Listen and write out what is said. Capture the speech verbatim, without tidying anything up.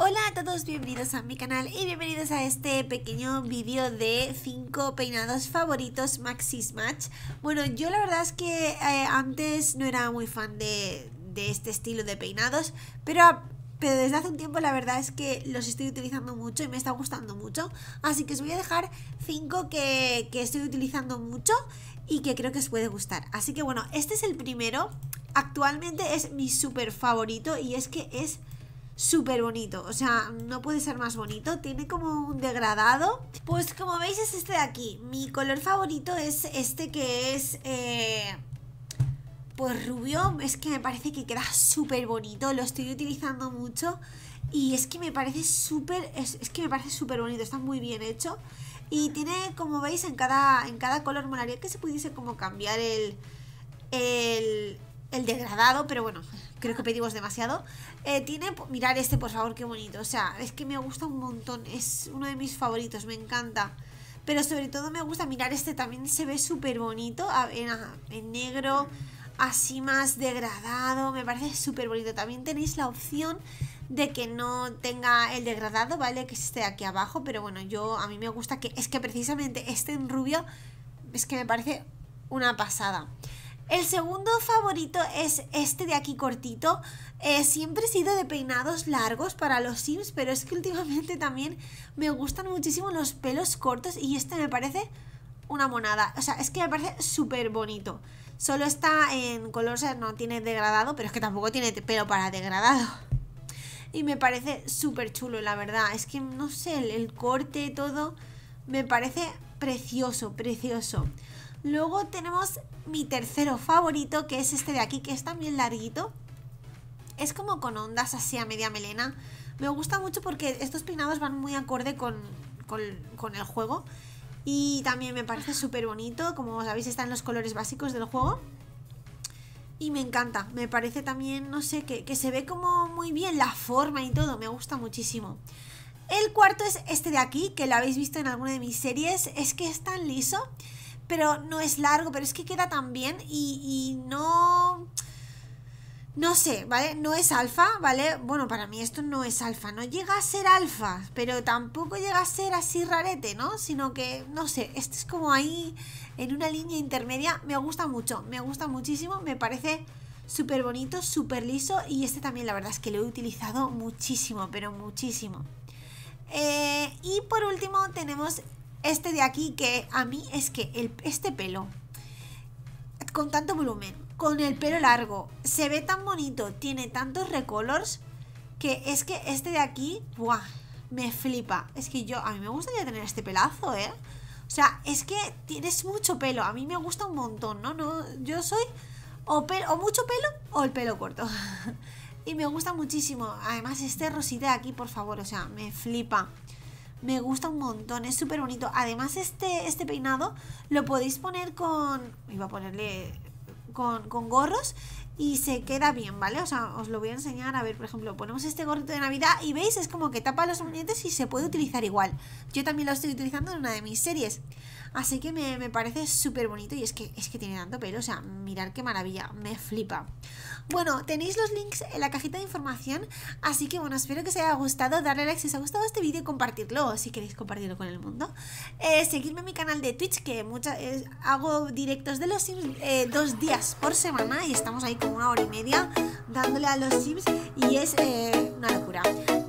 Hola a todos, bienvenidos a mi canal y bienvenidos a este pequeño vídeo de cinco peinados favoritos Maxis Match. Bueno, yo la verdad es que eh, antes no era muy fan de, de este estilo de peinados, pero, pero desde hace un tiempo la verdad es que los estoy utilizando mucho y me está gustando mucho. Así que os voy a dejar cinco que, que estoy utilizando mucho y que creo que os puede gustar. Así que bueno, este es el primero. Actualmente es mi súper favorito y es que es súper bonito, o sea, no puede ser más bonito. Tiene como un degradado. Pues como veis es este de aquí. Mi color favorito es este que es eh, pues rubio. Es que me parece que queda súper bonito. Lo estoy utilizando mucho y es que me parece súper es, es que me parece súper bonito. Está muy bien hecho. Y tiene, como veis, en cada, en cada color. Molaría que se pudiese como cambiar el El el degradado, pero bueno, creo que pedimos demasiado. eh, Tiene, mirar este por favor, qué bonito. O sea, es que me gusta un montón. Es uno de mis favoritos, me encanta. Pero sobre todo me gusta, mirar este también se ve súper bonito en, en negro, así más degradado. Me parece súper bonito. También tenéis la opción de que no tenga el degradado, ¿vale? Que esté aquí abajo, pero bueno, yo a mí me gusta que es que precisamente este en rubio es que me parece una pasada. El segundo favorito es este de aquí cortito. eh, Siempre he sido de peinados largos para los Sims, pero es que últimamente también me gustan muchísimo los pelos cortos y este me parece una monada. O sea, es que me parece súper bonito. Solo está en color, o sea, no tiene degradado, pero es que tampoco tiene pelo para degradado. Y me parece súper chulo, la verdad. Es que, no sé, el, el corte, todo, me parece precioso, precioso. Luego tenemos mi tercero favorito, que es este de aquí, que es también larguito. Es como con ondas así a media melena. Me gusta mucho porque estos peinados van muy acorde con, con, con el juego. Y también me parece súper bonito. Como sabéis, está en los colores básicos del juego. Y me encanta, me parece también, no sé, que, que se ve como muy bien la forma y todo. Me gusta muchísimo. El cuarto es este de aquí, que lo habéis visto en alguna de mis series. Es que es tan liso, pero no es largo, pero es que queda tan bien y, y no... No sé, ¿vale? No es alfa, ¿vale? Bueno, para mí esto no es alfa, no llega a ser alfa, pero tampoco llega a ser así rarete, ¿no? Sino que, no sé, este es como ahí en una línea intermedia. Me gusta mucho, me gusta muchísimo, me parece súper bonito, súper liso. Y este también la verdad es que lo he utilizado muchísimo, pero muchísimo. eh, Y por último tenemos este de aquí, que a mí es que el, este pelo con tanto volumen, con el pelo largo, se ve tan bonito, tiene tantos recolors, que es que este de aquí, ¡buah!, me flipa. Es que yo, a mí me gustaría tener este pelazo, ¿eh? O sea, es que tienes mucho pelo, a mí me gusta un montón, ¿no? no yo soy o, pelo, o mucho pelo o el pelo corto. Y me gusta muchísimo. Además este rosita de aquí, por favor, o sea, me flipa. Me gusta un montón, es súper bonito. Además este, este peinado lo podéis poner con... Iba a ponerle... Con, con gorros y se queda bien, ¿vale? O sea, os lo voy a enseñar. A ver, por ejemplo, ponemos este gorrito de Navidad y veis, es como que tapa los muñetes y se puede utilizar igual. Yo también lo estoy utilizando en una de mis series. Así que me, me parece súper bonito. Y es que, es que tiene tanto pelo, o sea, mirad qué maravilla, me flipa. Bueno, tenéis los links en la cajita de información. Así que bueno, espero que os haya gustado. Darle like si os ha gustado este vídeo y compartirlo si queréis compartirlo con el mundo. eh, Seguidme en mi canal de Twitch, que mucha, eh, hago directos de los Sims eh, dos días por semana. Y estamos ahí como una hora y media dándole a los Sims y es eh, una locura.